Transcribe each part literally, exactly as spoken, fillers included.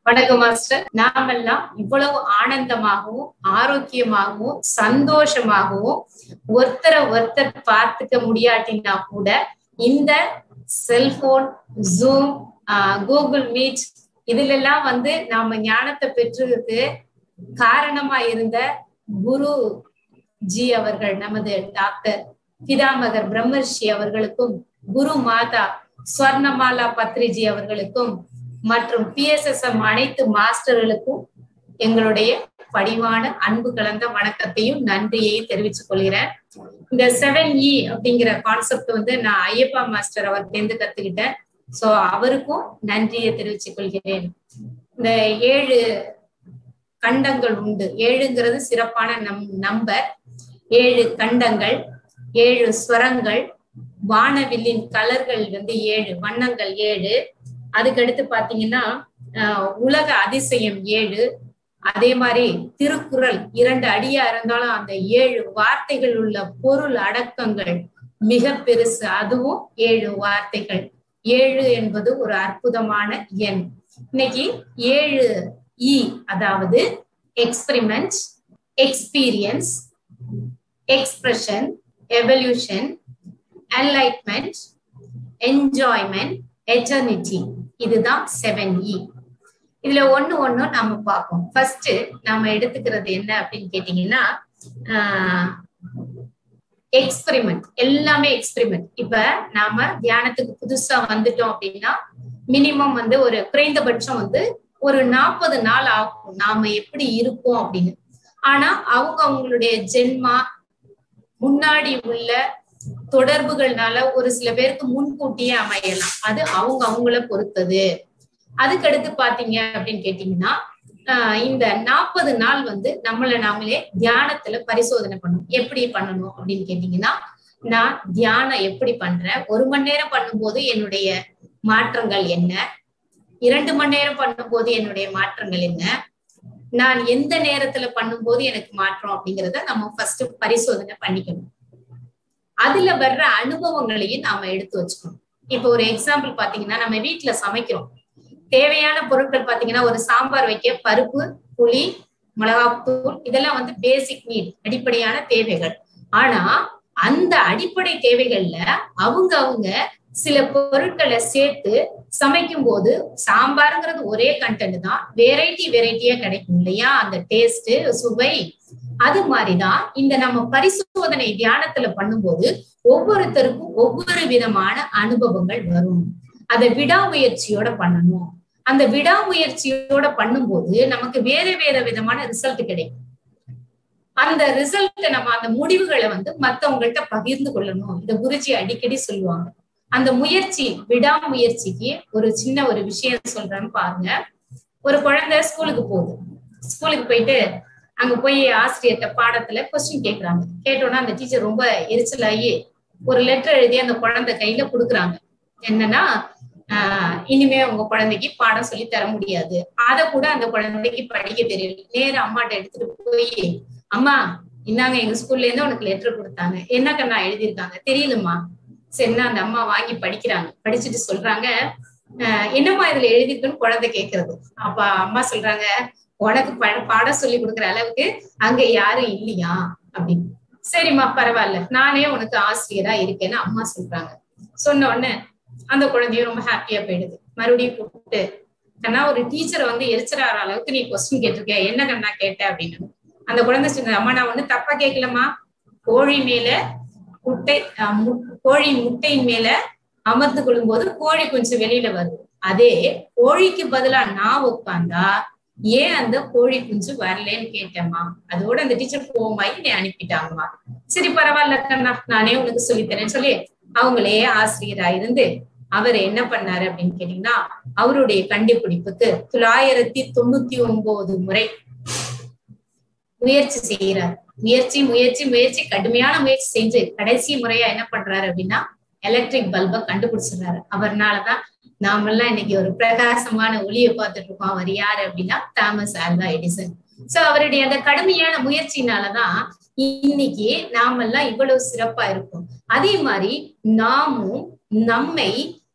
வணக்கம் மாஸ்டர். நாமெல்லாம் இவ்வளவு ஆனந்தமாகவும் ஆரோக்கியமாகவும் சந்தோஷமாகவும் ஒருத்தரை ஒருத்தர் பார்த்துக்க முடியாட்டினா கூட இந்த செல்போன், ஜூம், கூகுள் மீட் இதுல எல்லாம் வந்து நாம ஞானத்தை பெற்றதுக்கு காரணமா இருந்த குரு ஜி அவர்கள், நமது டாக்டர் பிதாமகர் பிரம்மர்ஷி அவர்களுக்கும், குரு மாதா ஸ்வர்ணமாலா பத்ரிஜி அவர்களுக்கும் மற்றும் பி எஸ் எஸ் எம் அனைத்து மாஸ்டர்களுக்கும் எங்களுடைய பணிவான அன்பு கலந்த வணக்கத்தையும் நன்றியையும் தெரிவித்துக் கொள்கிறேன். இந்த செவன் இ அப்படிங்கிற கான்செப்ட் வந்து நான் ஐயப்பா மாஸ்டர் அவர்கிட்ட கத்துக்கிட்டேன். சோ அவருக்கும் நன்றியை தெரிவித்துக் கொள்கிறேன். இந்த ஏழு கண்டங்கள் உண்டு. ஏழுங்கிறது சிறப்பான நம் நம்பர். ஏழு கண்டங்கள், ஏழு ஸ்வரங்கள், வானவில்லின் கலர்கள் வந்து ஏழு, வண்ணங்கள் ஏழு. அதுக்கடுத்து பாத்தீங்கன்னா அஹ் உலக அதிசயம் ஏழு. அதே மாதிரி திருக்குறள் இரண்டு அடியா இருந்தாலும் அந்த ஏழு வார்த்தைகள் உள்ள பொருள் அடக்கங்கள் மிக பெருசு, அதுவும் ஏழு வார்த்தைகள். ஏழு என்பது ஒரு அற்புதமான எண். இன்னைக்கு ஏழு இ, அதாவது experiment, experience, expression, evolution, enlightenment, enjoyment, eternity. இதுதான் செவன் இ. இதுல ஒண்ணு ஒண்ணும் நாம பார்ப்போம். ஃபர்ஸ்ட் நாம எடுத்துக்கிறது என்ன அப்படின்னு கேட்டீங்கன்னா, ஆஹ் எக்ஸ்பெரிமெண்ட். எல்லாமே எக்ஸ்பெரிமெண்ட். இப்ப நாம தியானத்துக்கு புதுசா வந்துட்டோம் அப்படின்னா மினிமம் வந்து ஒரு குறைந்தபட்சம் வந்து ஒரு நாற்பது நாள் ஆகும் நாம எப்படி இருப்போம் அப்படின்னு. ஆனா அவங்க அவங்களுடைய ஜென்மா, முன்னாடி உள்ள தொடர்புகள்னால ஒரு சில பேருக்கு முன்கூட்டியே அமையலாம். அது அவங்க அவங்கள பொறுத்தது. அதுக்கடுத்து பாத்தீங்க அப்படின்னு கேட்டீங்கன்னா, ஆஹ் இந்த நாற்பது நாள் வந்து நம்மள நாமளே தியானத்துல பரிசோதனை பண்ணணும். எப்படி பண்ணணும் அப்படின்னு கேட்டீங்கன்னா, நான் தியானம் எப்படி பண்றேன், ஒரு மணி நேரம் பண்ணும்போது என்னுடைய மாற்றங்கள் என்ன, இரண்டு மணி நேரம் பண்ணும்போது என்னுடைய மாற்றங்கள் என்ன, நான் எந்த நேரத்துல பண்ணும்போது எனக்கு மாற்றம் அப்படிங்கிறத நம்ம ஃபர்ஸ்ட் பரிசோதனை பண்ணிக்கணும். அதுல வர்ற அனுபவங்களையும் நாம எடுத்து வச்சுக்கணும். இப்ப ஒரு எக்ஸாம்பிள் பாத்தீங்கன்னா, நம்ம வீட்டுல சமைக்கிறோம். தேவையான பொருட்கள் பாத்தீங்கன்னா, ஒரு சாம்பார் வைக்க பருப்பு, புளி, மிளகாத்தூள், இதெல்லாம் வந்து பேசிக் நீட், அடிப்படையான தேவைகள். ஆனா அந்த அடிப்படை தேவைகள்ல அவங்க அவங்க சில பொருட்களை சேர்த்து சமைக்கும் போது, சாம்பாருங்கிறது ஒரே கண்டென்ட் தான், வெரைட்டி வெரைட்டியா கிடைக்கும் இல்லையா, அந்த டேஸ்ட், சுவை. அது மாதிரிதான் இந்த நம்ம பரிசோதனை தியானத்துல பண்ணும்போது ஒவ்வொருத்தருக்கும் ஒவ்வொரு விதமான அனுபவங்கள் வரும். அதை விடாமுயற்சியோட பண்ணணும். அந்த விடாமுயற்சியோட பண்ணும்போது நமக்கு வேற வேற விதமான ரிசல்ட் கிடைக்கும். அந்த ரிசல்ட் நம்ம அந்த முடிவுகளை வந்து மத்தவங்கள்ட்ட பகிர்ந்து கொள்ளணும். இந்த குருஜி அடிக்கடி சொல்லுவாங்க. அந்த முயற்சி, விடாமுயற்சிக்கு ஒரு சின்ன ஒரு விஷயம் சொல்றேன்னு பாருங்க. ஒரு குழந்தை ஸ்கூலுக்கு போகுது. ஸ்கூலுக்கு போயிட்டு அங்க போய் ஆசிரியர்கிட்ட பாடத்துல கொஸ்டின் கேட்கறாங்க. கேட்டோன்னா அந்த டீச்சர் ரொம்ப எரிச்சலாகி ஒரு லெட்டர் எழுதி அந்த குழந்தை கையில கொடுக்குறாங்க. என்னன்னா, ஆஹ் இனிமே உங்க குழந்தைக்கு பாடம் சொல்லி தர முடியாது. அதை கூட அந்த குழந்தைக்கு படிக்க தெரியல. நேர அம்மாட்ட எடுத்துட்டு போய், அம்மா இன்னாங்க எங்க ஸ்கூல்ல இருந்து உனக்கு லெட்டர் கொடுத்தாங்க, என்ன கண்ணா எழுதியிருக்காங்க தெரியலம்மா. சரின்னா அந்த அம்மா வாங்கி படிக்கிறாங்க. படிச்சுட்டு சொல்றாங்க, ஆஹ் என்னம்மா இதுல எழுதிருக்குன்னு குழந்தை கேட்கறது. அப்ப அம்மா சொல்றாங்க, உனக்கு பாடம் சொல்லி கொடுக்குற அளவுக்கு அங்க யாரும் இல்லையா அப்படின்னு. சரிம்மா பரவாயில்ல, நானே உனக்கு ஆசிரியரா இருக்கேன்னு அம்மா சொல்றாங்க. சொன்ன உடனே அந்த குழந்தையும் ரொம்ப ஹாப்பியா போயிடுது. மறுபடியும் கூப்பிட்டு, கண்ணா ஒரு டீச்சரை வந்து எரிச்சலாற அளவுக்கு நீ கொஸ்டின் கேட்டிருக்க, என்ன கண்ணா கேட்ட அப்படின்னு. அந்த குழந்தை சொன்ன, அம்மா நான் ஒண்ணு தப்பா கேட்கலம்மா, கோழி மேல முட்டை, கோழி முட்டையின் மேல அமர்ந்து கொள்ளும் போது கோழி கொஞ்சம் வெளியில வருது. அதே கோழிக்கு பதிலா நான் உட்காந்தா ஏன் அந்த கோழி குஞ்சு வரலன்னு கேட்டேம்மா. அதோட அந்த டீச்சர் போமாயி நீ அனுப்பிட்டாங்கம்மா. சரி பரவாயில்ல கண்ணா, நானே உனக்கு சொல்லித்தரேன்னு சொல்லி அவங்களே ஆசிரியரா இருந்து அவர் என்ன பண்ணாரு அப்படின்னு கேட்டீங்கன்னா, அவருடைய கண்டுபிடிப்புக்கு தொள்ளாயிரத்தி தொண்ணூத்தி ஒன்பது முறை முயற்சி செய்யறாரு. முயற்சி முயற்சி முயற்சி கடுமையான முயற்சி செஞ்சு கடைசி முறையா என்ன பண்றாரு அப்படின்னா, எலக்ட்ரிக் பல்பை கண்டுபிடிச்சிடுறாரு. அவர்னாலதான் நாமெல்லாம் இன்னைக்கு ஒரு பிரகாசமான ஒளியை பார்த்துட்டு இருக்கோம். அவர் யாரு அப்படின்னா தாமஸ் ஆல்வா எடிசன். சோ அவருடைய அந்த கடுமையான முயற்சினாலதான் இன்னைக்கு நாமெல்லாம் இவ்வளவு சிறப்பா இருக்கும். அதே மாதிரி நாமும் நம்மை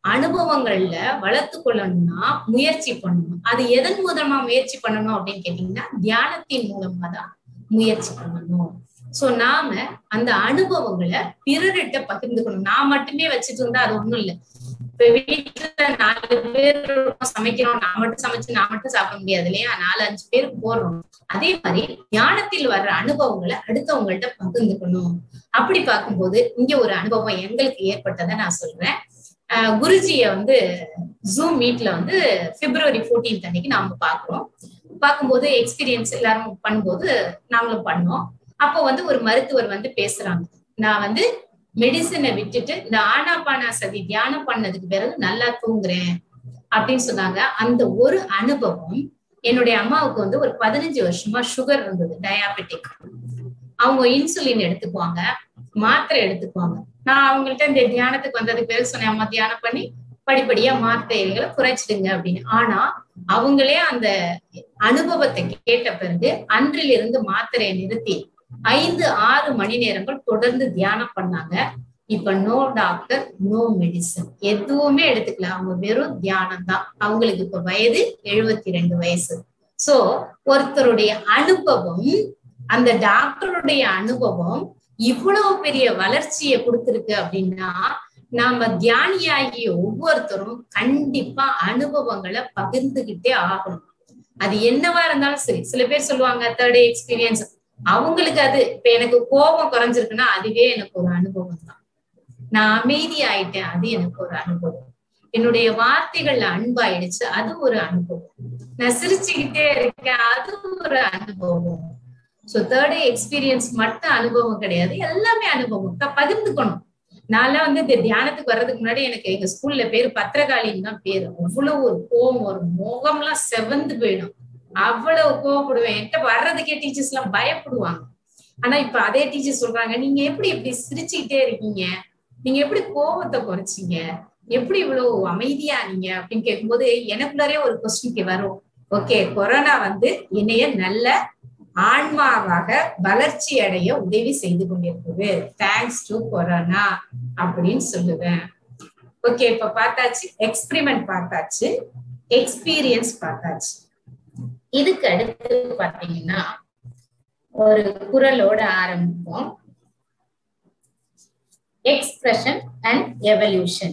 அனுபவங்கள்ல வளர்த்து கொள்ளணும்னா முயற்சி பண்ணணும். அது எதன் மூலமா முயற்சி பண்ணணும் அப்படின்னு கேட்டீங்கன்னா தியானத்தின் மூலமா தான் முயற்சி பண்ணணும். சோ நாம அந்த அனுபவங்களை பிறர்கிட்ட பகிர்ந்துக்கணும். நான் மட்டுமே வச்சுட்டு இருந்தா அது ஒண்ணும் இல்லை. இப்ப வீட்டுல நாலு பேர் சமைக்கிறோம், நான் மட்டும் சமைச்சு நான் மட்டும் சாப்பிட முடியாது இல்லையா? நாலு அஞ்சு பேர் போடுறோம். அதே மாதிரி தியானத்தில் வர்ற அனுபவங்களை அடுத்தவங்கள்ட்ட பகிர்ந்துக்கணும். அப்படி பார்க்கும்போது இங்க ஒரு அனுபவம் எங்களுக்கு ஏற்பட்டதை நான் சொல்றேன். ஆஹ் குருஜிய வந்து ஜூம் மீட்ல வந்து பிப்ரவரி பதினான்காம் அன்னைக்கு நாம பாக்குறோம். பார்க்கும்போது எக்ஸ்பீரியன்ஸ் எல்லாரும் பண்ணும்போது நாங்களும் பண்ணோம். அப்போ வந்து ஒரு மருத்துவர் வந்து பேசுறாங்க, நான் வந்து மெடிசனை விட்டுட்டு இந்த ஆனாபானாசதி தியானம் பண்ணதுக்கு பிறகு நல்லா தூங்குறேன் அப்படின்னு சொன்னாங்க. அந்த ஒரு அனுபவம் என்னுடைய அம்மாவுக்கு வந்து ஒரு பதினஞ்சு வருஷமா சுகர் இருந்தது, டயாபெட்டிக். அவங்க இன்சுலின் எடுத்துக்குவாங்க, மாத்திரை எடுத்துக்குவாங்க. நான் அவங்கள்ட்ட இந்த தியானத்துக்கு வந்ததுக்கு பிறகு சொன்னேன், அம்மா தியானம் பண்ணி படிப்படியா மாத்திரைகளை குறைச்சிடுங்க அப்படின்னு. ஆனா அவங்களே அந்த அனுபவத்தை கேட்ட பிறகு அன்றிலிருந்து மாத்திரையை நிறுத்தி ஐந்து ஆறு மணி நேரங்கள் தொடர்ந்து தியானம் பண்ணாங்க. இப்ப நோ டாக்டர், நோ மெடிசன், எதுவுமே எடுத்துக்கல. அவங்க வெறும் தியானம் தான். அவங்களுக்கு இப்ப வயது எழுபத்தி ரெண்டு வயசு. சோ ஒருத்தருடைய அனுபவம், அந்த டாக்டருடைய அனுபவம் இவ்வளவு பெரிய வளர்ச்சியை கொடுத்திருக்கு அப்படின்னா நாம தியானியாகிய ஒவ்வொருத்தரும் கண்டிப்பா அனுபவங்களை பகிர்ந்துகிட்டே ஆகணும். அது என்னவா இருந்தாலும் சரி. சில பேர் சொல்லுவாங்க தேர்ட் எக்ஸ்பீரியன்ஸ், அவங்களுக்கு அது இப்ப எனக்கு கோபம் குறைஞ்சிருக்குன்னா அதுவே எனக்கு ஒரு அனுபவம் தான். நான் அமைதி ஆயிட்டேன், அது எனக்கு ஒரு அனுபவம். என்னுடைய வார்த்தைகள்ல அன்பாயிடுச்சு, அது ஒரு அனுபவம். நான் சிரிச்சுக்கிட்டே இருக்கேன், அது ஒரு அனுபவம். சோ தேர்ட் எக்ஸ்பீரியன்ஸ் மட்டும் அனுபவம் கிடையாது, எல்லாமே அனுபவம் தான், பகிர்ந்துக்கணும். நான்லாம் வந்து இந்த தியானத்துக்கு வர்றதுக்கு முன்னாடி எனக்கு எங்க ஸ்கூல்ல பேரு பத்திரகாளின்னு தான் பேரு. அவ்வளவு ஒரு கோபம், ஒரு முகம் எல்லாம் செவந்து போயிடும், அவ்வளவு கோவப்படுவேன். என்கிட்ட வர்றதுக்கே டீச்சர்ஸ் எல்லாம் பயப்படுவாங்க. ஆனா இப்ப அதே டீச்சர் சொல்றாங்க, நீங்க எப்படி இப்படி சிரிச்சுக்கிட்டே இருக்கீங்க, நீங்க எப்படி கோபத்தை குறைச்சிங்க, எப்படி இவ்வளவு அமைதியா நீங்க அப்படின்னு கேட்கும்போது எனக்குள்ளாரே ஒரு கொஸ்டின் வரும், ஓகே கொரோனா வந்து என்னைய நல்ல ஆன்மாவாக வளர்ச்சி அடைய உதவி செய்து கொண்டிருக்குது, தேங்க்ஸ் டு கொரோனா அப்படின்னு சொல்லுவேன். ஓகே, இப்ப பார்த்தாச்சு, எக்ஸ்பிரிமெண்ட் பார்த்தாச்சு, எக்ஸ்பீரியன்ஸ் பார்த்தாச்சு. இதுக்கு அடுத்து பாத்தீங்கன்னா ஒரு குறளோட ஆரம்பிப்போம். Expression and evolution.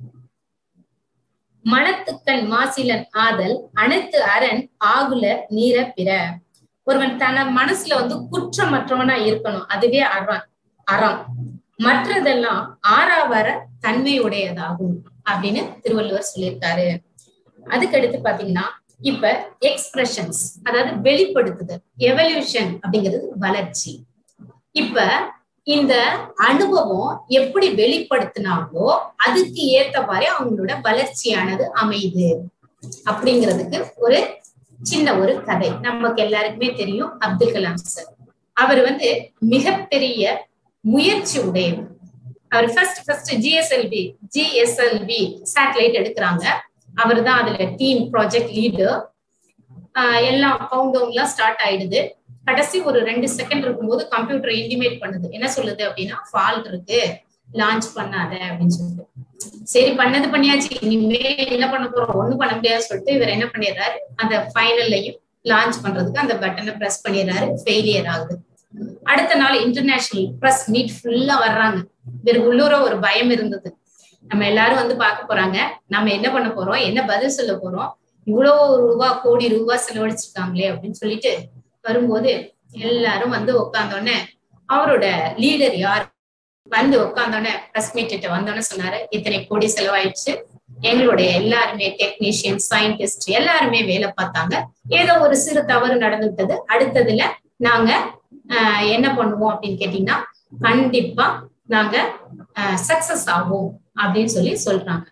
மனத்துக்கண் மாசிலன் ஆதல் அனைத்து அரண் ஆகுல நீர பிற. ஒருவன் தன மனசுல வந்து குற்றமற்றவனா இருக்கணும், அதுவே அறம். அறம் மற்றதெல்லாம் ஆறாவர தன்மையுடையதாகும் அப்படின்னு திருவள்ளுவர் சொல்லியிருக்காரு. அதுக்கடுத்து பாத்தீங்கன்னா இப்ப எக்ஸ்பிரஷன்ஸ், அதாவது வெளிப்படுத்துதல். எவல்யூஷன் அப்படிங்கிறது வளர்ச்சி. இப்ப இந்த அனுபவம் எப்படி வெளிப்படுத்தினாலோ அதுக்கு ஏத்தவாறு அவங்களோட வளர்ச்சியானது அமையுது அப்படிங்கிறதுக்கு ஒரு சின்ன ஒரு கதை நமக்கு எல்லாருக்குமே தெரியும். அப்துல் கலாம் சார், அவர் வந்து மிகப்பெரிய முயற்சி உடையவர். அவர் first first GSLV GSLV satellite எடுக்கிறாங்க. அவர் தான் அதுல டீம் ப்ராஜெக்ட் லீடர். ஆஹ் எல்லாம் கவுண்டவுன் எல்லாம் ஸ்டார்ட் ஆயிடுது. கடைசி ஒரு ரெண்டு செகண்ட் இருக்கும்போது கம்ப்யூட்டர் இன்டிமேட் பண்ணுது, என்ன சொல்லுது அப்படின்னா ஃபால்ட் இருக்கு, லான்ச் பண்ணாத அப்படின்னு சொல்லிட்டு. சரி பண்ணது பண்ணியாச்சு, இனிமே என்ன பண்ண போறோம், ஒண்ணும் பண்ண முடியாது சொல்லிட்டு இவர் என்ன பண்ணிடுறாரு, அந்த ஃபைனல்லையும் லான்ச் பண்றதுக்கு அந்த பட்டனை பிரஸ் பண்ணிடுறாரு, ஃபெயிலியர் ஆகுது. அடுத்த நாள் இன்டர்நேஷனல் பிரஸ் மீட் ஃபுல்லா வர்றாங்க. இவருக்கு உள்ளூர ஒரு பயம் இருந்தது, நம்ம எல்லாரும் வந்து பார்க்க போறாங்க, நம்ம என்ன பண்ண போறோம், என்ன பதில் சொல்ல போறோம், இவ்வளவு ரூபா கோடி ரூபாய் செலவழிச்சிருக்காங்களே அப்படின்னு சொல்லிட்டு வரும்போது எல்லாரும் வந்து உட்கார்ந்தோடனே அவரோட லீடர் யார் வந்து உட்கார்ந்தோடனே பிரஸ் மீட் வந்தோடனே சொன்னாரு, இத்தனை கோடி செலவாயிடுச்சு, எங்களுடைய எல்லாருமே டெக்னீஷியன் சயின்டிஸ்ட் எல்லாருமே வேலை பார்த்தாங்க, ஏதோ ஒரு சிறு தவறு நடந்து விட்டது, அடுத்ததுல நாங்க ஆஹ் என்ன பண்ணுவோம் அப்படின்னு கேட்டீங்கன்னா கண்டிப்பா நாங்க ஆஹ் சக்சஸ் ஆகும் அப்படின்னு சொல்லி சொல்றாங்க.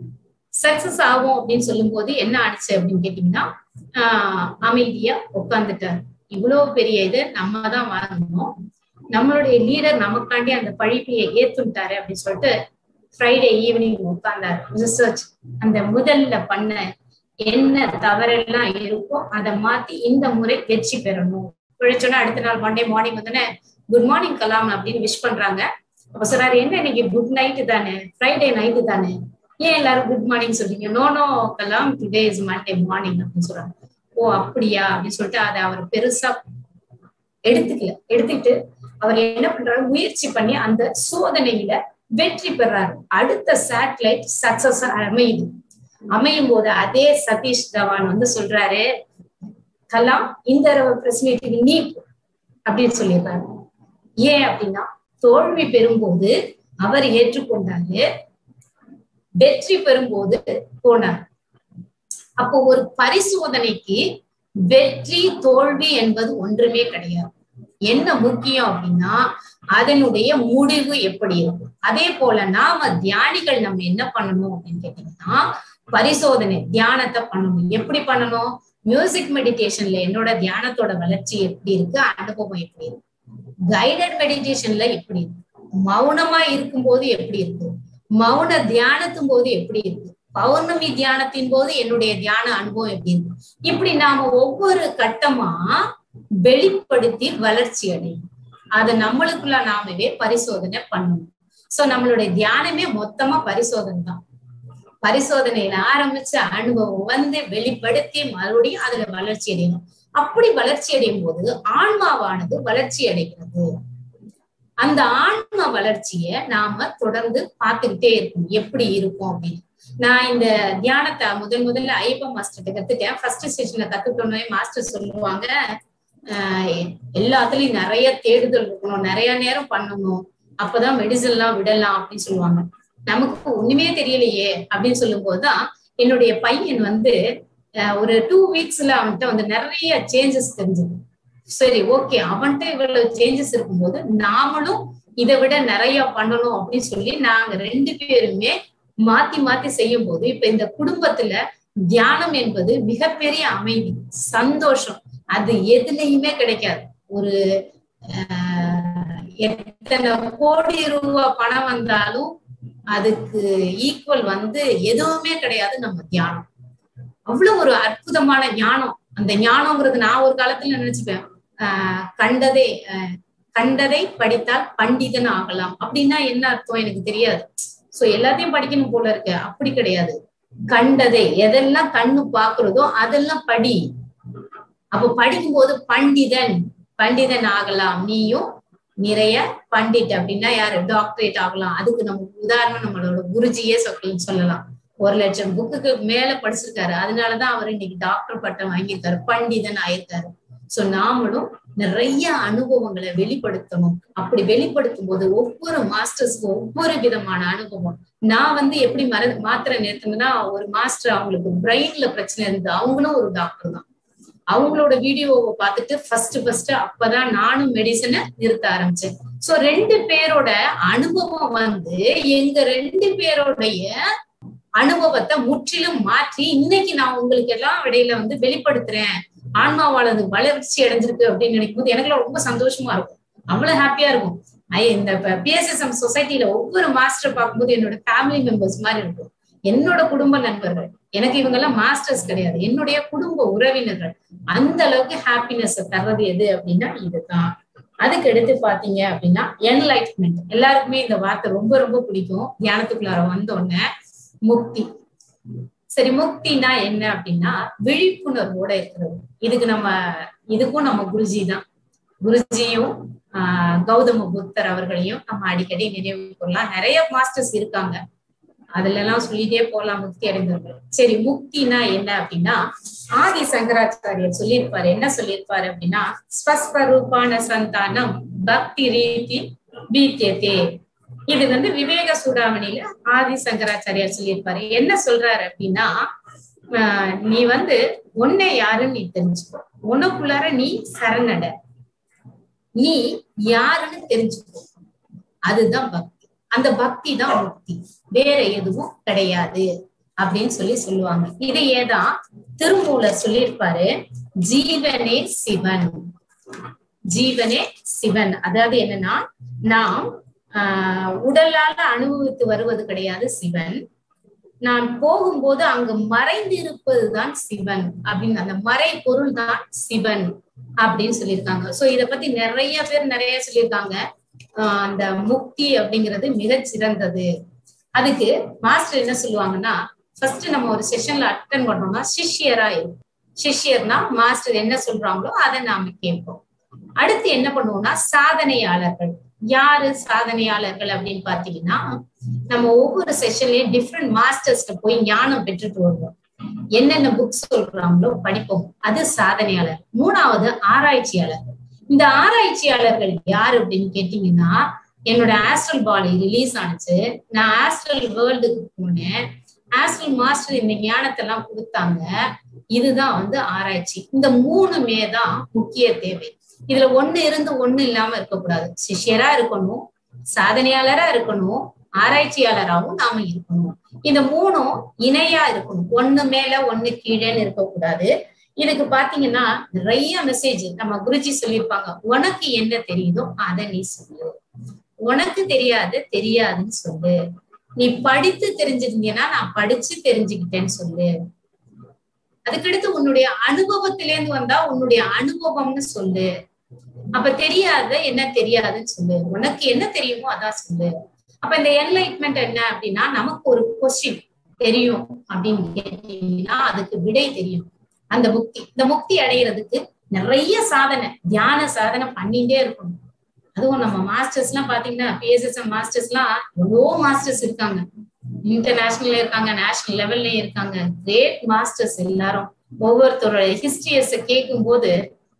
சக்சஸ் ஆகும் அப்படின்னு சொல்லும் போது என்ன ஆச்சு அப்படின்னு கேட்டீங்கன்னா ஆஹ் அமைதியா உட்கார்ந்துட்டாரு. இவ்வளவு பெரிய இது நம்ம தான் வாங்கணும், நம்மளுடைய லீடர் நமக்காண்டி அந்த பழிப்பையை ஏத்துட்டாரு அப்படின்னு சொல்லிட்டு ஃப்ரைடே ஈவினிங் உட்கார்ந்தாரு. ரிசர்ச் அந்த முதல்ல பண்ண என்ன தவறெல்லாம் இருக்கோ அதை மாத்தி இந்த முறை வெற்றி பெறணும். பிழைச்சோன்னா அடுத்த நாள் மண்டே மார்னிங் வந்தோடனே குட் மார்னிங் கலாம் அப்படின்னு விஷ் பண்றாங்க. அப்ப சொல்றாரு, என்ன இன்னைக்கு குட் நைட்டு தானே, ஃப்ரைடே நைட்டு தானே, ஏன் எல்லாரும் குட் மார்னிங் சொல்றீங்க? No no Kalam, today is Monday morning அப்படின்னு சொல்றாங்க. ஓ அப்படியா அப்படின்னு சொல்லிட்டு அதை அவர் பெருசா எடுத்துக்கல. எடுத்துக்கிட்டு அவர் என்ன பண்றாரு, முயற்சி பண்ணி அந்த சோதனையில வெற்றி பெறாரு. அடுத்த சேட்டலைட் சக்சஸ் அமையுது. அமையும் போது அதே சதீஷ் தவான் வந்து சொல்றாரு, கலாம் இந்த பிரஸ் மீட்டிங் நீ அப்படின்னு சொல்லிடுறாரு. ஏன் அப்படின்னா தோல்வி பெறும்போது அவர் ஏற்றுக்கொண்டாரு, வெற்றி பெறும்போது போனார். அப்போ ஒரு பரிசோதனைக்கு வெற்றி தோல்வி என்பது ஒன்றுமே கிடையாது. என்ன முக்கியம் அப்படின்னா அதனுடைய முடிவு எப்படி இருக்கும். அதே போல நாம தியானிகள் நம்ம என்ன பண்ணணும் அப்படின்னு கேட்டீங்கன்னா, பரிசோதனை தியானத்தை பண்ணணும். எப்படி பண்ணணும்? மியூசிக் மெடிடேஷன்ல என்னோட தியானத்தோட வளர்ச்சி எப்படி இருக்கு, அனுபவம் எப்படி இருக்கு, கைடட் மெடிடேஷன்ல எப்படி இருக்கு, மௌனமா இருக்கும்போது எப்படி இருக்கு, மௌன தியானத்தின் போது எப்படி இருக்கு, பௌர்ணமி தியானத்தின் போது என்னுடைய தியான அனுபவம் எப்படி இருக்கு. இப்படி நாம ஒவ்வொரு கட்டமா வெளிப்படுத்தி வளர்ச்சி அடையும். அதை நம்மளுக்குள்ள நாமவே பரிசோதனை பண்ணணும். சோ நம்மளுடைய தியானமே மொத்தமா பரிசோதனை தான். பரிசோதனையில ஆரம்பிச்ச அனுபவம் வந்து வெளிப்படுத்தி மறுபடியும் அதுல வளர்ச்சி அடையணும். அப்படி வளர்ச்சி அடையும் போது ஆன்மாவானது வளர்ச்சி அடைகிறது. அந்த ஆன்ம வளர்ச்சிய நாம தொடர்ந்து பார்த்துக்கிட்டே இருக்கணும், எப்படி இருக்கும் அப்படின்னு. நான் இந்த தியானத்தை முதல் முதல்ல ஐயப்ப மாஸ்டர்கிட்ட கத்துட்டேன். ஃபர்ஸ்ட் செஷன்ல கத்துக்கிட்டோன்னே மாஸ்டர் சொல்லுவாங்க, ஆஹ் எல்லாத்துலயும் நிறைய தேடுதல் இருக்கணும், நிறைய நேரம் பண்ணணும், அப்பதான் மெடிசன் எல்லாம் விடலாம் அப்படின்னு சொல்லுவாங்க. நமக்கு ஒண்ணுமே தெரியலையே அப்படின்னு சொல்லும் போதுதான் என்னுடைய பையன் வந்து ஒரு டூ வீக்ஸ்ல அவன்கிட்ட வந்து நிறைய சேஞ்சஸ் தெரிஞ்சது. சரி ஓகே, அவன்கிட்ட இவ்வளவு சேஞ்சஸ் இருக்கும்போது நாமளும் இதை விட நிறைய பண்ணணும் அப்படின்னு சொல்லி நாங்க ரெண்டு பேருமே மாத்தி மாத்தி செய்யும் போது இப்ப இந்த குடும்பத்துல தியானம் என்பது மிகப்பெரிய அமைதி, சந்தோஷம். அது எதுலையுமே கிடைக்காது. ஒரு ஆஹ் எத்தனை கோடி ரூபாய் பணம் வந்தாலும் அதுக்கு ஈக்குவல் வந்து எதுவுமே கிடையாது நம்ம தியானம். அவ்வளவு ஒரு அற்புதமான ஞானம். அந்த ஞானம்ங்கிறது நான் ஒரு காலத்துல நினைச்சுப்பேன், ஆஹ் கண்டதை அஹ் கண்டதை படித்தால் பண்டிதன் ஆகலாம் அப்படின்னா என்ன அர்த்தம் எனக்கு தெரியாது. சோ எல்லாத்தையும் படிக்கணும் போல இருக்கு. அப்படி கிடையாது. கண்டதை எதெல்லாம் கண்ணு பாக்குறதோ அதெல்லாம் படி. அப்ப படிக்கும் போது பண்டிதன் பண்டிதன் ஆகலாம். நீயும் நிறைய பண்டிட் அப்படின்னா யாரு, டாக்டரேட் ஆகலாம். அதுக்கு நமக்கு உதாரணம் நம்மளோட குருஜியே அப்படின்னு சொல்லலாம். ஒரு லட்சம் புக்குக்கு மேல படிச்சிருக்காரு, அதனாலதான் அவர் இன்னைக்கு டாக்டர் பட்டம் வாங்கியிருக்காரு, பண்டிதன் ஆயிருக்காரு. சோ நாமளும் நிறைய அனுபவங்களை வெளிப்படுத்தணும். அப்படி வெளிப்படுத்தும் போது ஒவ்வொரு மாஸ்டர்ஸ்க்கும் ஒவ்வொரு விதமான அனுபவம். நான் வந்து எப்படி மற மாத்திரை நிறுத்தினா, ஒரு மாஸ்டர் அவங்களுக்கு பிரெயின்ல பிரச்சனை இருந்து அவங்களும் ஒரு டாக்டர் தான். அவங்களோட வீடியோவை பார்த்துட்டு ஃபர்ஸ்ட் ஃபர்ஸ்ட் அப்பதான் நானும் மெடிசனை நிறுத்த ஆரம்பிச்சேன். சோ ரெண்டு பேரோட அனுபவம் வந்து எங்க ரெண்டு பேரோடைய அனுபவத்தை முற்றிலும் மாற்றி இன்னைக்கு நான் உங்களுக்கு எல்லாம் இடையில வந்து வெளிப்படுத்துறேன். ஆன்மாவானது வளர்ச்சி அடைஞ்சிருக்கு அப்படின்னு நினைக்கும் போது எனக்கு ரொம்ப சந்தோஷமா இருக்கும், அவ்வளவு ஹாப்பியா இருக்கும். இந்த பிஎஸ்எஸ்எம் சொசைட்டில ஒவ்வொரு மாஸ்டர் பார்க்கும்போது என்னோட ஃபேமிலி மெம்பர்ஸ் மாதிரி இருக்கும். என்னோட குடும்ப நண்பர்கள், எனக்கு இவங்க எல்லாம் மாஸ்டர்ஸ் கிடையாது, என்னுடைய குடும்ப உறவினர்கள். அந்த அளவுக்கு ஹாப்பினஸ் தர்றது எது அப்படின்னா இதுதான். அதுக்கு எடுத்து பாத்தீங்க அப்படின்னா என்லைட்மெண்ட். எல்லாருக்குமே இந்த வார்த்தை ரொம்ப ரொம்ப பிடிக்கும். தியானத்துக்குள்ளார வந்தோடனே முக்தி. சரி, முக்தினா என்ன அப்படின்னா விழிப்புணர்வோட இருக்கிறது. இதுக்கு நம்ம இதுக்கும் நம்ம குருஜி தான். குருஜியும் ஆஹ் கௌதம புத்தர் அவர்களையும் நம்ம அடிக்கடி நினைவு கொள்ளலாம். நிறைய மாஸ்டர்ஸ் இருக்காங்க, அதுல எல்லாம் சொல்லிட்டே போலாம் முக்தி அடைந்தவர்கள். சரி, முக்தினா என்ன அப்படின்னா ஆதி சங்கராச்சாரியர் சொல்லியிருப்பாரு. என்ன சொல்லியிருப்பாரு அப்படின்னா ஸ்வஸ்வரூபான சந்தானம் பக்தி ரீதி பீத்தியதே. இது வந்து விவேக சூடாமணியில ஆதி சங்கராச்சாரியார் சொல்லியிருப்பாரு. என்ன சொல்றாரு அப்படின்னா, ஆஹ் நீ வந்து உன்னை யாருன்னு நீ தெரிஞ்சுக்கோ, உனக்குள்ளார நீ சரணட, நீ யாருன்னு தெரிஞ்சுக்கோ, அதுதான் பக்தி. அந்த பக்தி தான் முக்தி, வேற எதுவும் கிடையாது அப்படின்னு சொல்லி சொல்லுவாங்க. இதையேதான் திருமூலர் சொல்லியிருப்பாரு, ஜீவனே சிவன். ஜீவனே சிவன். அதாவது என்னன்னா, நாம் ஆஹ் உடலால அனுபவித்து வருவது கிடையாது சிவன். நான் போகும்போது அங்கு மறைந்திருப்பதுதான் சிவன் அப்படின்னு, அந்த மறை பொருள் தான் சிவன் அப்படின்னு சொல்லியிருக்காங்க. சோ இத பத்தி நிறைய பேர் நிறைய சொல்லியிருக்காங்க. ஆஹ் அந்த முக்தி அப்படிங்கிறது மிகச் சிறந்தது. அதுக்கு மாஸ்டர் என்ன சொல்லுவாங்கன்னா, ஃபர்ஸ்ட் நம்ம ஒரு செஷன்ல அட்டன் பண்றோம்னா சிஷ்யரா இருக்கும். சிஷ்யர்னா மாஸ்டர் என்ன சொல்றாங்களோ அதை நாம கேட்போம். அடுத்து என்ன பண்ணுவோம்னா சாதனையாளர்கள். யாரு சாதனையாளர்கள் அப்படின்னு பாத்தீங்கன்னா, நம்ம ஒவ்வொரு செஷன்லயும் டிஃப்ரெண்ட் மாஸ்டர்ஸ்ட போய் ஞானம் பெற்றுட்டு வருவோம். என்னென்ன புக்ஸ் சொல்றாங்களோ படிப்போம். அது சாதனையாளர். மூணாவது ஆராய்ச்சியாளர்கள். இந்த ஆராய்ச்சியாளர்கள் யாரு அப்படின்னு கேட்டீங்கன்னா, என்னோட ஆஸ்ட்ரல் பாடி ரிலீஸ் ஆனிச்சு, நான் ஆஸ்ட்ரல் வேர்ல்டுக்கு போனேன், ஆஸ்ட்ரல் மாஸ்டர் இந்த ஞானத்தை எல்லாம் கொடுத்தாங்க, இதுதான் வந்து ஆராய்ச்சி. இந்த மூணுமே தான் முக்கிய தேவை. இதுல ஒண்ணு இருந்து ஒண்ணு இல்லாம இருக்கக்கூடாது. சிஷ்யரா இருக்கணும், சாதனையாளரா இருக்கணும், ஆராய்ச்சியாளராகவும் நாம இருக்கணும். இந்த மூணும் இணையா இருக்கணும். ஒண்ணு மேல ஒண்ணு கீழேன்னு இருக்கக்கூடாது. இதுக்கு பாத்தீங்கன்னா நிறைய மெசேஜ் நம்ம குருஜி சொல்லியிருப்பாங்க. உனக்கு என்ன தெரியுதோ அதை நீ சொல்லு, உனக்கு தெரியாது தெரியாதுன்னு சொல்லு, நீ படித்து தெரிஞ்சிருந்தீங்கன்னா நான் படிச்சு தெரிஞ்சுக்கிட்டேன்னு சொல்லு, அதுக்கடுத்து உன்னுடைய அனுபவத்திலேருந்து வந்தா உன்னுடைய அனுபவம்னு சொல்லு, அப்ப தெரியாத என்ன தெரியாதுன்னு சொல்லு, உனக்கு என்ன தெரியுமோ அதான் சொல்லு. அப்ப இந்த என்லைட்மெண்ட் என்ன அப்படின்னா, நமக்கு ஒரு கொஸ்டின் தெரியும் அப்படின்னு கேட்டீங்கன்னா அதுக்கு விடை தெரியும். அந்த முக்தி, இந்த முக்தி அடைகிறதுக்கு நிறைய சாதனை, தியான சாதனை பண்ணிட்டே இருக்கணும். அதுவும் நம்ம மாஸ்டர்ஸ் எல்லாம் பாத்தீங்கன்னா, பிஎஸ்எஸ்எம் மாஸ்டர்ஸ் எல்லாம் எவ்வளோ மாஸ்டர்ஸ் இருக்காங்க, இன்டர்நேஷனல்ல இருக்காங்க, நேஷனல் லெவல்லயும் இருக்காங்க. கிரேட் மாஸ்டர்ஸ் எல்லாரும். ஒவ்வொருத்தரோட ஹிஸ்டரியஸ் கேட்கும் போது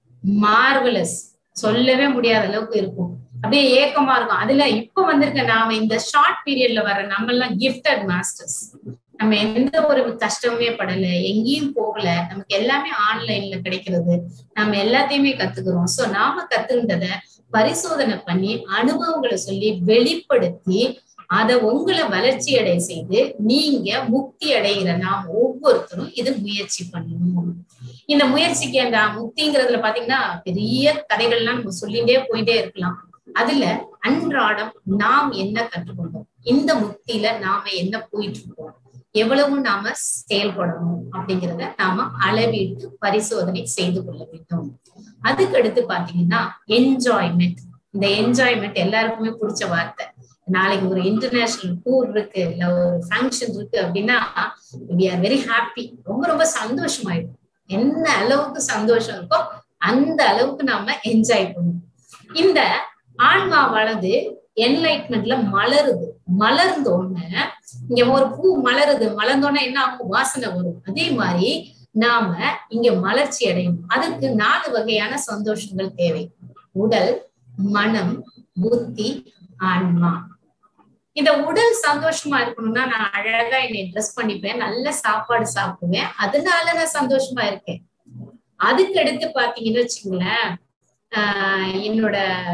மார்வலஸ், சொல்லவே முடியாத அளவுக்கு இருக்கும். அப்படியே ஏக்கமா இருக்கும். அதுல இப்ப வந்திருக்க நாம இந்த ஷார்ட் பீரியட்ல வர நம்ம எல்லாம் கிஃப்டட் மாஸ்டர்ஸ். நம்ம எந்த ஒரு கஷ்டமே படல, எங்கேயும் போகல, நமக்கு எல்லாமே ஆன்லைன்ல கிடைக்கிறது, நம்ம எல்லாத்தையுமே கத்துக்கிறோம். சோ நாம கத்துக்கிட்டத பரிசோதனை பண்ணி அனுபவங்களை சொல்லி வெளிப்படுத்தி அதை உங்களை வளர்ச்சி அடைய செய்து நீங்க முக்தி அடைகிற நாம் ஒவ்வொருத்தரும் இது முயற்சி பண்ணணும். இந்த முயற்சிக்கு அந்த முக்திங்கிறதுல பாத்தீங்கன்னா பெரிய கதைகள்லாம் நம்ம சொல்லிட்டே போயிட்டே இருக்கலாம். அதுல அன்றாடம் நாம் என்ன கற்றுக்கொண்டோம், இந்த முக்தியில நாம என்ன போயிட்டு இருக்கோம், எவ்வளவு நாம செயல்படணும் அப்படிங்கிறத நாம அளவீட்டு பரிசோதனை செய்து கொள்ள வேண்டும். அதுக்கு அடுத்து பாத்தீங்கன்னா என்ஜாய்மெண்ட். இந்த என்ஜாய்மெண்ட் எல்லாருக்குமே பிடிச்ச வார்த்தை. நாளைக்கு ஒரு இன்டர்நேஷனல் டூர் இருக்கு, இல்ல ஒரு ஃபங்க்ஷன் இருக்கு அப்படின்னா we are very happy, ரொம்ப ரொம்ப சந்தோஷமாயிடும். என்ன அளவுக்கு சந்தோஷம் இருக்கோ அந்த அளவுக்கு நாம என்ஜாய் பண்ணுவோம். இந்த ஆன்மா வளர்ந்து என்லைட்மெண்ட்ல மலருது. மலர்ந்தோன்னு இங்க ஒரு பூ மலருது, மலர்ந்தோன்னா என்ன ஆகும், வாசனை வரும். அதே மாதிரி நாம இங்க மலர்ச்சி அடையும். அதுக்கு நாலு வகையான சந்தோஷங்கள் தேவை. உடல், மனம், புத்தி, ஆன்மா. இந்த உடல் சந்தோஷமா இருக்கணும்னா நான் அழகா என்னை ட்ரெஸ் பண்ணிப்பேன், நல்ல சாப்பாடு சாப்பிடுவேன், அதனால நான் சந்தோஷமா இருக்கேன். அதுக்கு அடுத்து பாத்தீங்கன்னு வச்சுங்களேன், ஆஹ் என்னோட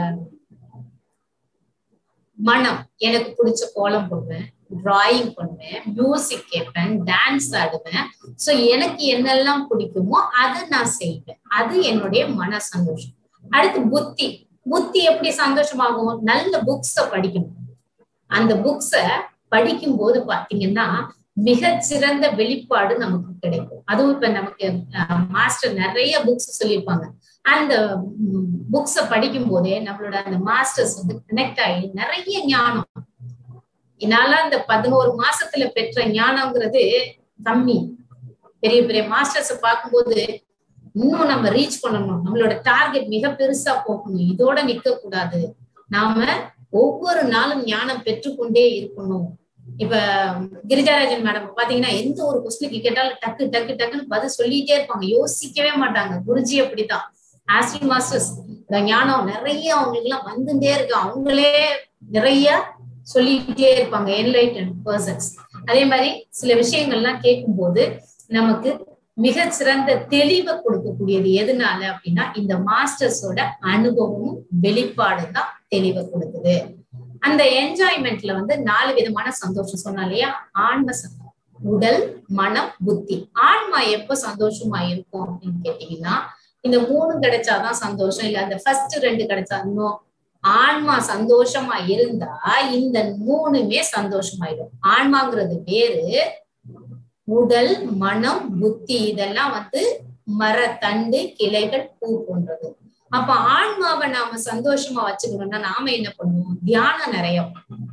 மனம், எனக்கு பிடிச்ச கோலம் போடுவேன், டிராயிங் பண்ணுவேன், மியூசிக் கேட்பேன், டான்ஸ் ஆடுவேன். சோ எனக்கு என்னெல்லாம் பிடிக்குமோ அதை நான் செய்வேன். அது என்னுடைய மன சந்தோஷம். அடுத்து புத்தி. புத்தி எப்படி சந்தோஷமாகும், நல்ல புக்ஸ படிக்கணும். அந்த புக்ஸ படிக்கும் போது பாத்தீங்கன்னா மிகச்சிறந்த வெளிப்பாடு நமக்கு கிடைக்கும். அதுவும் இப்ப நமக்கு மாஸ்டர் நிறைய புக்ஸ் சொல்லியிருப்பாங்க. அந்த புக்ஸ படிக்கும் போதே நம்மளோட அந்த மாஸ்டர்ஸ் வந்து கனெக்ட் ஆகி நிறைய ஞானம். என்னால அந்த பதினோரு மாசத்துல பெற்ற ஞானம்ங்கிறது கம்மி. பெரிய பெரிய மாஸ்டர்ஸ பார்க்கும்போது இன்னும் நம்ம ரீச் பண்ணணும், நம்மளோட டார்கெட் மிக பெருசா போகணும், இதோட நிக்க கூடாது, நாம ஒவ்வொரு நாளும் ஞானம் பெற்றுக்கொண்டே இருக்கணும். இப்ப கிரிஜாராஜன் மேடம் பாத்தீங்கன்னா எந்த ஒரு கொஸ்டினுக்கு கேட்டாலும் டக்கு டக்கு டக்குன்னு பதில் சொல்லிட்டே இருப்பாங்க, யோசிக்கவே மாட்டாங்க. குருஜி அப்படிதான். ஆஸ்ட்ரல் மாஸ்டர்ஸ் ஞானம் நிறைய அவங்களுக்கு எல்லாம் வந்துட்டே இருக்கு, அவங்களே நிறைய சொல்லிட்டே இருப்பாங்க, என்லைட்டன்ட் பர்சன்ஸ். அதே மாதிரி சில விஷயங்கள்லாம் கேட்கும் போது நமக்கு மிக சிறந்த தெளிவை கொடுக்கக்கூடியது எதுனால அப்படின்னா இந்த மாஸ்டர்ஸோட அனுபவமும் வெளிப்பாடு தான் தெளிவை கொடுக்குது. அந்த என்ஜாய்மெண்ட்ல வந்து நாலு விதமான சந்தோஷம் சொன்னா இல்லையா, ஆன்ம சந்தோஷம், உடல், மனம், புத்தி. ஆன்மா எப்ப சந்தோஷமா இருக்கும் அப்படின்னு கேட்டீங்கன்னா இந்த மூணு கிடைச்சாதான் சந்தோஷம், இல்ல அந்த ஃபர்ஸ்ட் ரெண்டு கிடைச்சா இன்னும். ஆன்மா சந்தோஷமா இருந்தா இந்த மூணுமே சந்தோஷமாயிடும். ஆன்மாங்கிறது வேறு, உடல், மனம், புத்தி இதெல்லாம் வந்து மர தண்டு, கிளைகள், பூ போன்றது. அப்ப ஆன்மாவை நாம சந்தோஷமா வச்சுக்கணும்னா நாம என்ன பண்ணுவோம், தியானம் நிறைய.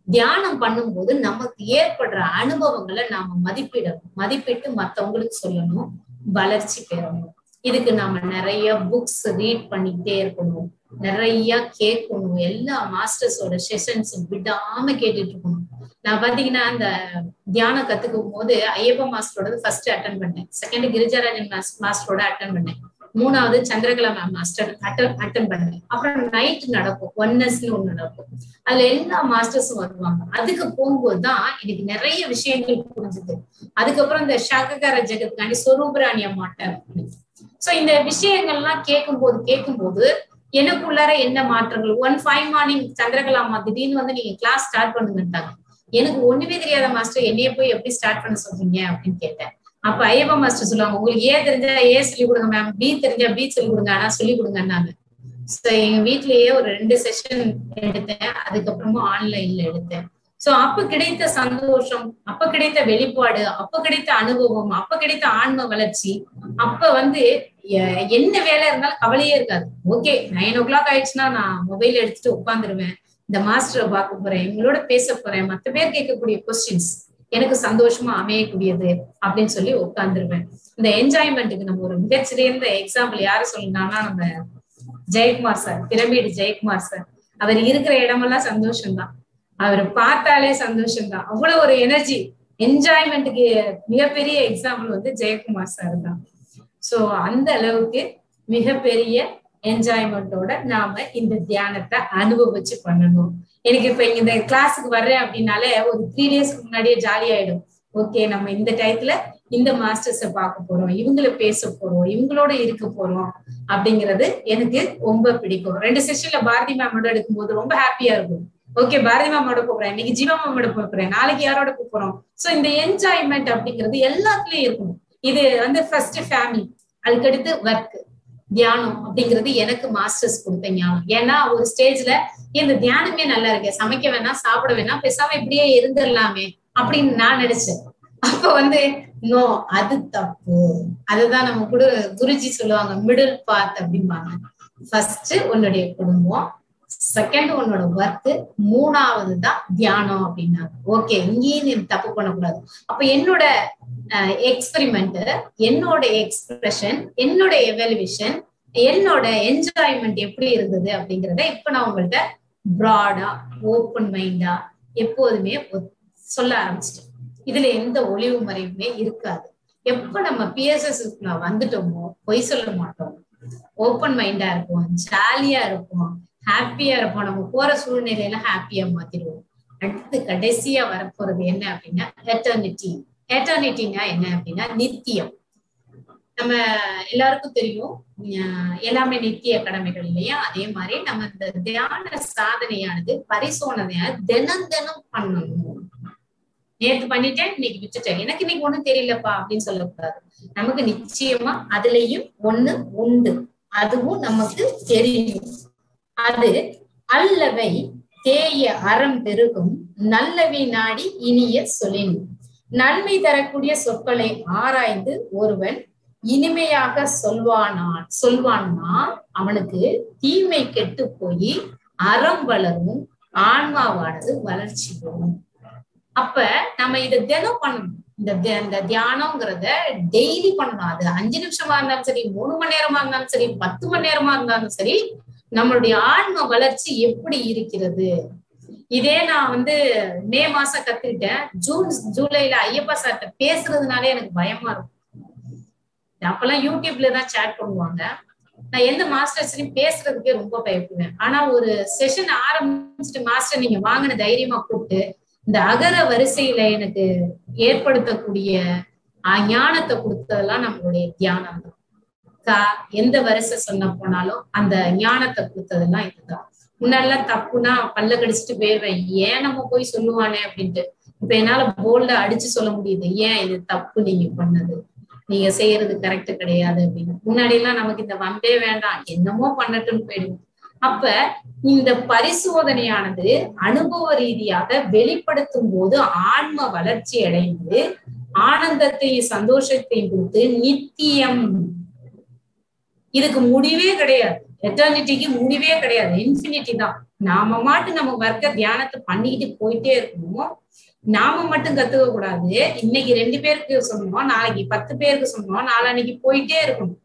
தியானம் பண்ணும்போது நமக்கு ஏற்படுற அனுபவங்களை நாம மதிப்பிடணும், மதிப்பிட்டு மத்தவங்களுக்கு சொல்லணும், வளர்ச்சி பெறணும். இதுக்கு நாம நிறைய புக்ஸ் ரீட் பண்ணிக்கிட்டே இருக்கணும், நிறைய கேட்கணும், எல்லா மாஸ்டர்ஸோட செஷன்ஸும் விடாம கேட்டுட்டு இருக்கணும். நான் பாத்தீங்கன்னா அந்த தியானம் கத்துக்கும் போது ஐயப்ப மாஸ்டரோட ஃபர்ஸ்ட் அட்டன் பண்ணேன், செகண்ட் கிரிஜாராஜன் மாஸ்டரோட அட்டன் பண்ணேன், மூணாவது Chandrakala ma'am master attend attend பண்ணேன். அப்புறம் நைட் நடக்கும், ஒன்னஸ்னு ஒண்ணு நடக்கும், அதுல எல்லா மாஸ்டர்ஸும் வருவாங்க. அதுக்கு போகும்போதுதான் எனக்கு நிறைய விஷயங்கள் புரிஞ்சுது. அதுக்கப்புறம் இந்த ஷாக்ககார ஜெகத்துக்காண்டி சொரூபராணி அம்மாட்ட சோ இந்த விஷயங்கள்லாம் கேட்கும் போது கேட்கும் போது எனக்குள்ளார என்ன மாற்றங்கள். ஒன் ஃபைவ் மார்னிங் சந்திரகலா அம்மா திடீர்னு வந்து நீங்க கிளாஸ் ஸ்டார்ட் பண்ணுங்கட்டாங்க. எனக்கு ஒண்ணுமே தெரியாத மாஸ்டர், என்னைய போய் எப்படி ஸ்டார்ட் பண்ண சொல்றீங்க அப்படின்னு கேட்டேன். அப்ப ஐயப்பா மாஸ்டர் சொல்லுவாங்க, உங்களுக்கு ஏ தெரிஞ்சா ஏ சொல்லி கொடுங்க மேம், பி தெரிஞ்சா பி சொல்லி கொடுங்க, ஆனா சொல்லி கொடுங்கன்னாங்க. சோ எங்க வீட்லயே ஒரு ரெண்டு செஷன் எடுத்தேன், அதுக்கப்புறமா ஆன்லைன்ல எடுத்தேன். சோ அப்ப கிடைத்த சந்தோஷம், அப்ப கிடைத்த வெளிப்பாடு, அப்ப கிடைத்த அனுபவம், அப்ப கிடைத்த ஆன்ம வளர்ச்சி, அப்ப வந்து என்ன வேலை இருந்தாலும் கவலையே இருக்காது. ஓகே நைன் ஓ கிளாக் ஆயிடுச்சுன்னா நான் மொபைல் எடுத்துட்டு உட்காந்துருவேன், இந்த மாஸ்டரை பார்க்க போறேன், எங்களோட பேச போறேன், மத்த பேர் கேட்கக்கூடிய கொஸ்டின்ஸ் எனக்கு சந்தோஷமா அமையக்கூடியது அப்படின்னு சொல்லி உட்காந்துருவேன். இந்த என்ஜாய்மெண்ட்டுக்கு நம்ம ஒரு மிகச்சிறந்த எக்ஸாம்பிள் யாரு சொல்லணும்னா நம்ம Jayakumar sir, pyramid Jayakumar sir. அவர் இருக்கிற இடமெல்லாம் சந்தோஷம்தான், அவரை பார்த்தாலே சந்தோஷம்தான், அவ்வளவு ஒரு எனர்ஜி. என்ஜாய்மெண்ட்டுக்கு மிகப்பெரிய எக்ஸாம்பிள் வந்து ஜெயக்குமார் சார் தான். சோ அந்த அளவுக்கு மிகப்பெரிய என்ஜாய்மெண்டோட நாம இந்த தியானத்தை அனுபவிச்சு பண்ணணும். எனக்கு இப்ப இங்க இந்த கிளாஸுக்கு வர்றேன் அப்படின்னாலே ஒரு த்ரீ டேஸ்க்கு முன்னாடியே ஜாலி ஆயிடும். ஓகே நம்ம இந்த டயத்துல இந்த மாஸ்டர்ஸ பார்க்க போறோம், இவங்கள பேச போறோம், இவங்களோட இருக்க போறோம் அப்படிங்கிறது எனக்கு ரொம்ப பிடிக்கும். ரெண்டு செஷன்ல பாரதி மேமோட எடுக்கும் போது ரொம்ப ஹாப்பியா இருக்கும். ஓகே பாரதி மேமோட போறேன், இன்னைக்கு ஜீவா மேமோட போறேன், நாளைக்கு யாரோட போறோம். சோ இந்த என்ஜாய்மெண்ட் அப்படிங்கிறது எல்லாத்துலயும் இருக்கும். இது வந்து ஃபர்ஸ்ட் ஃபேமிலி, அதுக்கடுத்து ஒர்க், தியானம் அப்படிங்கிறது எனக்கு மாஸ்டர்ஸ் கொடுத்த ஞானம். ஏன்னா ஒரு ஸ்டேஜ்ல இந்த தியானமே நல்லா இருக்கு, சமைக்க வேணாம் சாப்பிட வேணாம் பேசாம இப்படியே இருந்துடலாமே அப்படின்னு நான் நினைச்சேன். அப்ப வந்து நோ அது தப்பு, அதுதான் நம்ம கூட குருஜி சொல்லுவாங்க மிடில் பாத் அப்படிம்பாங்க. ஃபர்ஸ்ட் உன்னுடைய குடும்பம், செகண்ட் உன்னோட ஒர்க், மூணாவது தான் தியானம் அப்படின்னாங்க. ஓகே இங்கேயும் நீ தப்பு பண்ணக்கூடாது. அப்ப என்னோட எக்ஸ்பெரிமெண்ட், என்னோட எக்ஸ்பிரஷன், என்னோட எவல்யூஷன், என்னோட என்ஜாய்மெண்ட் எப்படி இருந்தது அப்படிங்கிறத இப்ப நான் உங்கள்ட்ட பிராடா ஓப்பன் மைண்டா எப்போதுமே சொல்ல ஆரம்பிச்சிட்டேன். இதுல எந்த ஒளிவு மறைவுமே இருக்காது. எப்ப நம்ம பிஎஸ்எஸ் வந்துட்டோமோ பொய் சொல்ல மாட்டோம், ஓப்பன் மைண்டா இருப்போம், ஜாலியா இருப்போம், ஹாப்பியா இருப்போம், நம்ம போற சூழ்நிலையில ஹாப்பியா மாத்திடுவோம். அடுத்து கடைசியா வரப்போறது என்ன அப்படின்னா எட்டர்னிட்டி. எட்டர்னிட்டினா என்ன அப்படின்னா நித்தியம். நம்ம எல்லாருக்கும் தெரியும் எல்லாமே நித்திய கடமைகள் இல்லையா? அதே மாதிரி நம்ம இந்த தியான சாதனையானது பரிசோதனையா தினம் தினம் பண்ணணும். நேற்று பண்ணிட்டேன் இன்னைக்கு விட்டுட்டேன், எனக்கு இன்னைக்கு ஒண்ணும் தெரியலப்பா அப்படின்னு சொல்லக்கூடாது. நமக்கு நிச்சயமா அதுலயும் ஒண்ணு உண்டு, அதுவும் நமக்கு தெரியும். அது அல்லவை தேய அறம் பெருகும் நல்லவை நாடி இனிய சொலின். நன்மை தரக்கூடிய சொற்களை ஆராய்ந்து ஒருவன் இனிமையாக சொல்வானான் சொல்வான்னா அவனுக்கு தீமை கெட்டு போய் அறம் வளரும், ஆன்மாவானது வளர்ச்சி பெறும். அப்ப நம்ம இதை தினம் பண்ணணும். இந்த இந்த தியானம்ங்கிறத டெய்லி பண்ணணும். அது அஞ்சு நிமிஷமா இருந்தாலும் சரி, மூணு மணி நேரமா இருந்தாலும் சரி, பத்து மணி நேரமா இருந்தாலும் சரி, நம்மளுடைய ஆன்ம வளர்ச்சி எப்படி இருக்கிறது. இதே நான் வந்து மே மாசம் கத்துக்கிட்டேன். ஜூன் ஜூலைல ஐயப்பா சார்ட்ட பேசுறதுனாலே எனக்கு பயமா இருக்கும். அப்பெல்லாம் யூடியூப்ல தான் சேட் பண்ணுவாங்க, நான் எந்த மாஸ்டர்ஸ்லயும் பேசுறதுக்கே ரொம்ப பயப்படுவேன். ஆனா ஒரு செஷன் ஆரம்பிச்சுட்டு மாஸ்டர் நீங்க வாங்கின தைரியமா கூப்பிட்டு இந்த அகர வரிசையில எனக்கு ஏற்படுத்தக்கூடிய ஞானத்தை கொடுத்ததெல்லாம் நம்மளுடைய தியானம் தான். கா எந்த வரிசை சொன்ன போனாலும் அந்த ஞானத்தை கொடுத்ததெல்லாம் இதுதான். முன்னாடிலாம் தப்புனா பல்ல கடிச்சிட்டு போயிடுவேன், ஏன் நம்ம போய் சொல்லுவானே அப்படின்ட்டு. இப்ப என்னால போல்டா அடிச்சு சொல்ல முடியுது, ஏன் இது தப்பு நீங்க பண்ணது, நீங்க செய்யறது கரெக்ட் கிடையாது அப்படின்னு. முன்னாடி எல்லாம் நமக்கு இந்த வம்பே வேண்டாம், என்னமோ பண்ணட்டும்னு போயிடுவோம். அப்ப இந்த பரிசோதனையானது அனுபவ ரீதியாக வெளிப்படுத்தும் போது ஆன்ம வளர்ச்சி அடைந்து ஆனந்தத்தையும் சந்தோஷத்தையும் கொடுத்து நித்தியம், இதுக்கு முடிவே கிடையாது. எட்டர்னிட்டிக்கு முடிவே கிடையாது, இன்ஃபினிட்டி தான். நாம மாட்டு நம்ம வர்க்க தியானத்தை பண்ணிக்கிட்டு போயிட்டே இருக்கணும். நாம மட்டும் கத்துக்க கூடாது. இன்னைக்கு ரெண்டு பேருக்கு சொன்னோம், நாளைக்கு பத்து பேருக்கு சொன்னோம், நாளைக்கு போயிட்டே இருக்கணும்.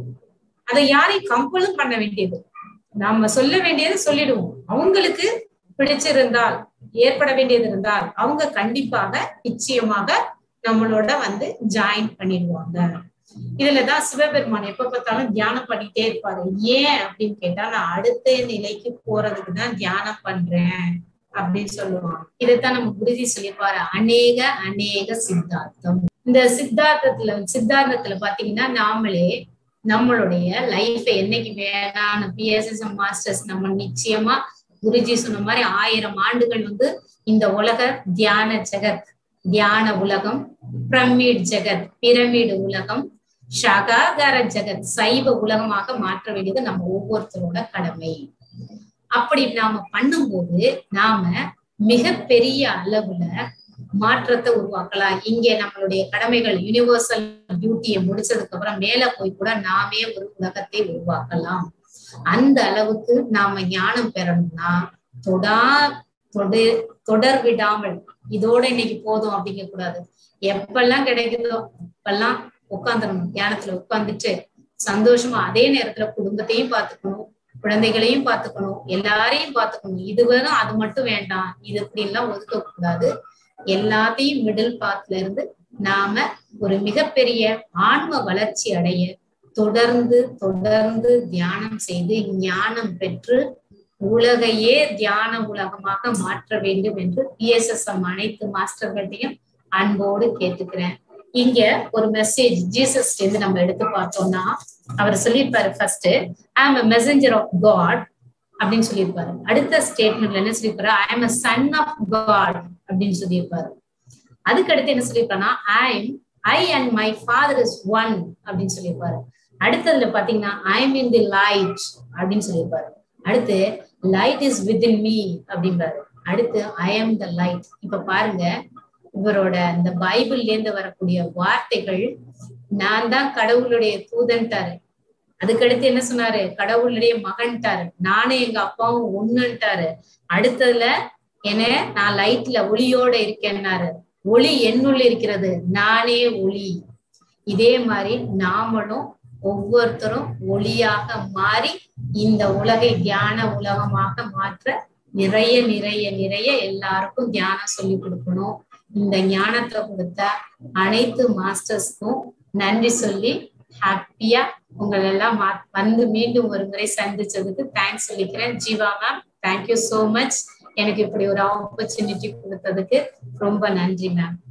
அதை யாரையும் கம்பலும் பண்ண வேண்டியது, நாம சொல்ல வேண்டியது சொல்லிடுவோம். அவங்களுக்கு பிடிச்சிருந்தால், ஏற்பட வேண்டியது இருந்தால் அவங்க கண்டிப்பாக நிச்சயமாக நம்மளோட வந்து ஜாயின் பண்ணிடுவாங்க. இதுலதான் சிவபெருமான் எப்ப பார்த்தாலும் தியானம் பண்ணிட்டே இருப்பாரு. ஏன் அப்படின்னு கேட்டா, நான் அடுத்த நிலைக்கு போறதுக்கு தான் தியானம் பண்றேன் அப்படின்னு சொல்லுவாங்க. இதைத்தான் நம்ம குருஜி சொல்லியிருப்பாரு, அநேக அநேக சித்தாந்தம். இந்த சித்தாந்தத்துல சித்தாந்தத்துல பாத்தீங்கன்னா நாமளே நம்மளுடைய லைஃப் என்னைக்கு வேணாம் பிஎஸ்எஸ்எம் மாஸ்டர்ஸ் நம்ம நிச்சயமா குருஜி சொன்ன மாதிரி ஆயிரம் ஆண்டுகள் வந்து இந்த உலக தியான ஜெகத், தியான உலகம், பிரமிட் ஜெகத், பிரமிடு உலகம், ஷகாகார ஜெகத், சைவ உலகமாக மாற்ற வேண்டியது நம்ம ஒவ்வொருத்தரோட கடமை. அப்படி நாம பண்ணும்போது நாம மிகப்பெரிய அளவுல மாற்றத்தை உருவாக்கலாம். இங்கே நம்மளுடைய கடமைகள் யூனிவர்சல் டியூட்டியை முடிச்சதுக்கு அப்புறம் மேல போய் கூட நாமே ஒரு உலகத்தை உருவாக்கலாம். அந்த அளவுக்கு நாம ஞானம் பெறணும்னா தொடா தொடு தொடர் விடாமல் இதோட இன்னைக்கு போதும் அப்படிங்க கூடாது. எப்பெல்லாம் கிடைக்குதோ அப்பெல்லாம் உட்காந்துடணும். தியானத்துல உட்கார்ந்துட்டு சந்தோஷமா அதே நேரத்துல குடும்பத்தையும் பார்த்துக்கணும், குழந்தைகளையும் பார்த்துக்கணும், எல்லாரையும் பார்த்துக்கணும். இது வேணும் அது மட்டும் வேண்டாம், இது இப்படி எல்லாம் ஒதுக்க கூடாது. எல்லாத்தையும் மிடில் பாத்ல இருந்து நாம ஒரு மிகப்பெரிய ஆன்ம வளர்ச்சி அடைய தொடர்ந்து தொடர்ந்து தியானம் செய்து ஞானம் பெற்று உலகையே தியான உலகமாக மாற்ற வேண்டும் என்று பிஎஸ்எஸ்எம் அனைத்து மாஸ்டர்கள்ட்டையும் அன்போடு கேட்டுக்கிறேன். இங்க ஒரு மெசேஜ் ஜீசஸ் இருந்து நம்ம எடுத்து பார்த்தோம்னா அவர் சொல்லியிருப்பாரு, ஃபர்ஸ்ட் ஐ ஆம் a messenger of God அப்படின்னு சொல்லியிருப்பாரு. அடுத்த ஸ்டேட்மெண்ட்ல என்ன சொல்லியிருப்பாரு, ஐ ஆம் a son of God அப்படின்னு சொல்லியிருப்பாரு. அதுக்கு அடுத்து என்ன சொல்லியிருப்பாருன்னா I I and my father is one அப்படின்னு சொல்லியிருப்பாரு. அடுத்ததுல பாத்தீங்கன்னா I am in the light அப்படின்னு சொல்லியிருப்பாரு. அடுத்து லைட் இஸ் வித்இன் மீ அப்படின்றாரு. அடுத்து ஐ எம் த லைட். இப்ப பாருங்க, இவரோட இந்த பைபிள்ல இருந்து வரக்கூடிய வார்த்தைகள், நான் தான் கடவுளுடைய தூதன்ட்டாரு. அதுக்கடுத்து என்ன சொன்னாரு, கடவுளுடைய மகன்ட்டாரு, நானும் எங்க அப்பாவும் ஒண்ணுன்ட்டாரு. அடுத்ததுல என்ன, நான் லைட்ல ஒளியோட இருக்கேன்னாரு. ஒளி என்னுள்ள இருக்கிறது, நானே ஒளி. இதே மாதிரி நாமளும் ஒவ்வொருத்தரும் ஒளியாக மாறி இந்த உலகை தியான உலகமாக மாற்ற நிறைய நிறைய நிறைய எல்லாருக்கும் தியானம் சொல்லி கொடுக்கணும். இந்த ஞானத்தை கொடுத்த அனைத்து மாஸ்டர்ஸ்க்கும் நன்றி சொல்லி ஹாப்பியா உங்களை எல்லாம் வந்து மீண்டும் ஒரு முறை சந்திச்சதுக்கு தேங்க்ஸ் சொல்லிக்கிறேன். Jeeva ma'am, thank you so much. எனக்கு இப்படி ஒரு ஆப்பர்ச்சுனிட்டி கொடுத்ததுக்கு ரொம்ப நன்றி மேம்.